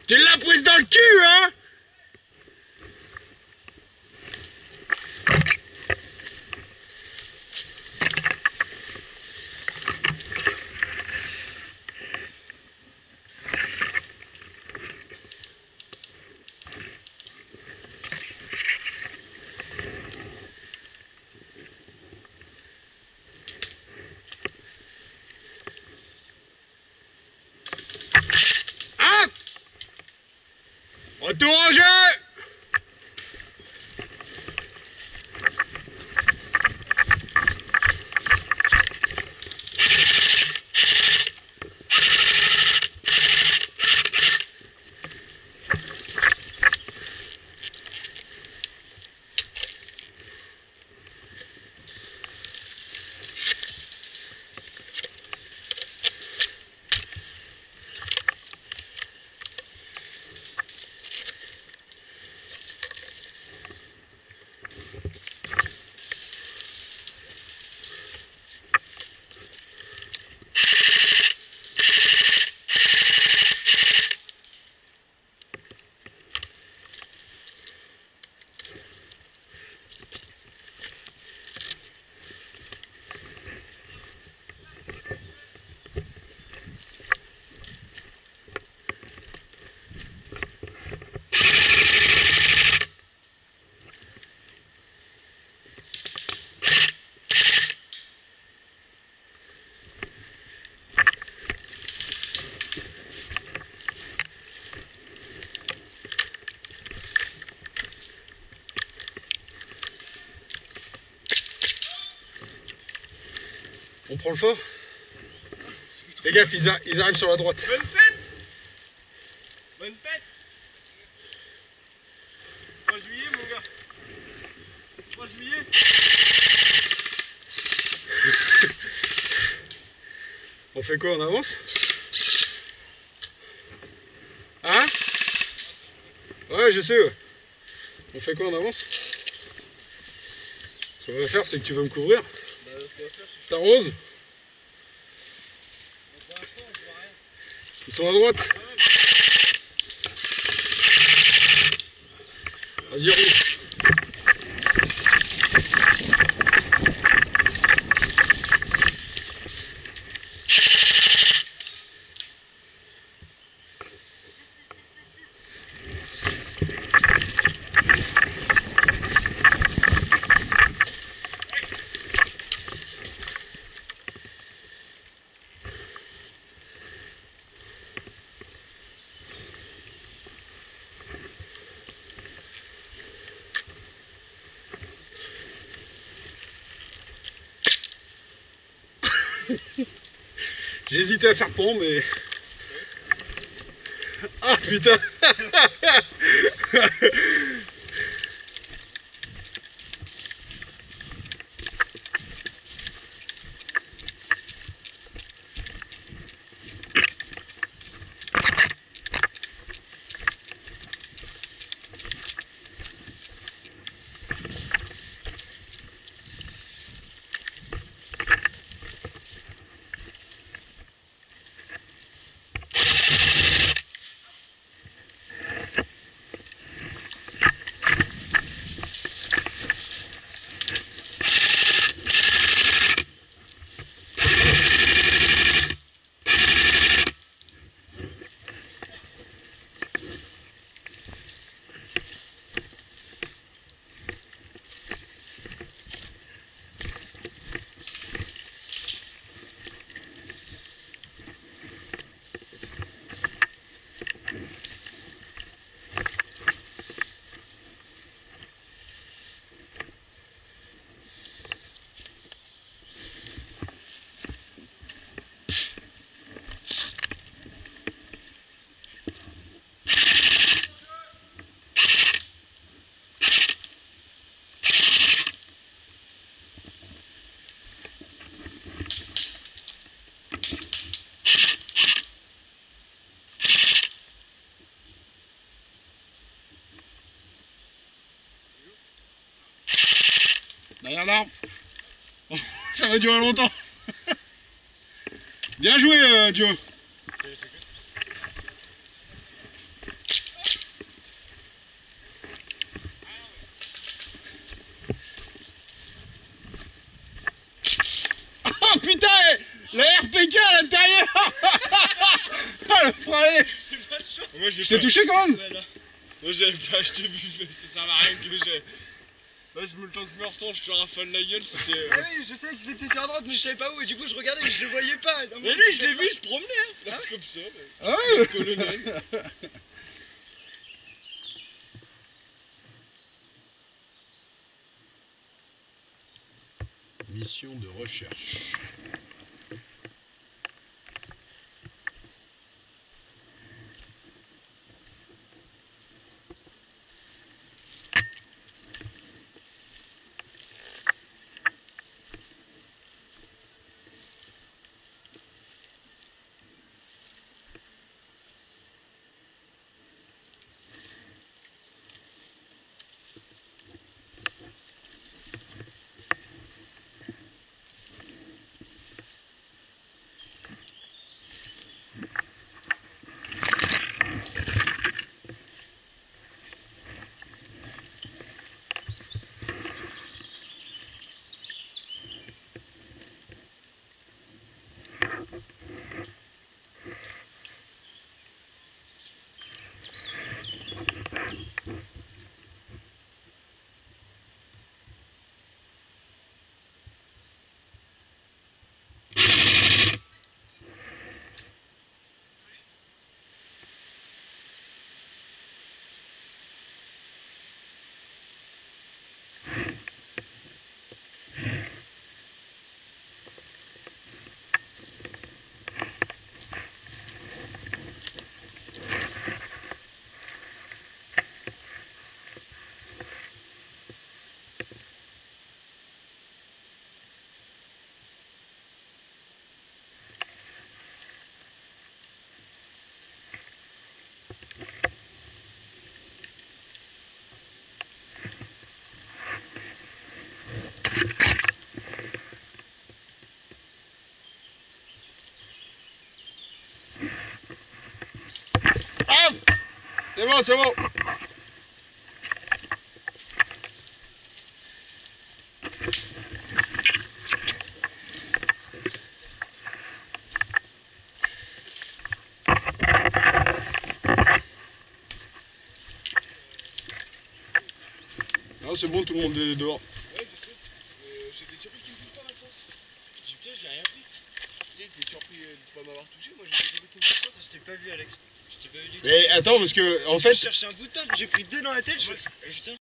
Tu l'as prise dans le cul, hein? Retour au jeu! On prend le feu. Les gars, ils arrivent sur la droite. Bonne fête! Bonne fête! 3 juillet, mon gars. 3 juillet. On fait quoi, on avance? Hein? Ouais, je sais. Ouais. On fait quoi, on avance? Ce qu'on va faire, c'est que tu vas me couvrir. T'arroses? Ils sont à droite. Vas-y, roule. J'ai hésité à faire pont, mais... Ah putain. Derrière l'arbre. Oh, ça va durer longtemps. Bien joué, Dio. La RPK à l'intérieur. Ah le frère. Moi Je t'ai touché quand même. Moi j'avais pas acheté buffet, ça sert à rien que j'ai. Là je me le temps que je me retourne, je te rafale la gueule, c'était. Ah oui, je savais qu'ils étaient sur la droite, mais je savais pas où, et du coup je regardais, mais je le voyais pas. Mais lui je l'ai vu, il se promenait, hein. Comme ça. Ah Le ouais. colonel. Mission de recherche. Ah, c'est bon, c'est bon. Non, c'est bon, tout le monde est dehors. Ouais, je sais. J'étais surpris qu'il me touche pas, Maxence. Je dis putain, j'ai rien pris. Putain, t'es surpris de pas m'avoir touché, moi j'étais surpris qu'il me touche pas. Je t'ai pas vu, Alex. Je t'ai pas vu du tout. Mais attends, parce que en Parce fait. que je cherchais un bout de temps, j'ai pris deux dans la tête, je fais. Putain.